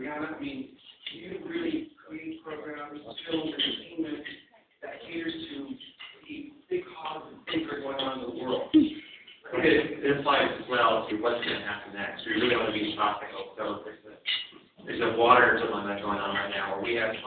Brianna, I mean, you really create programs, film, entertainment that caters to the big causes and things that are going on in the world. It applies as well to what's going to happen next. We really want to be topical. So there's a water dilemma going on right now where we have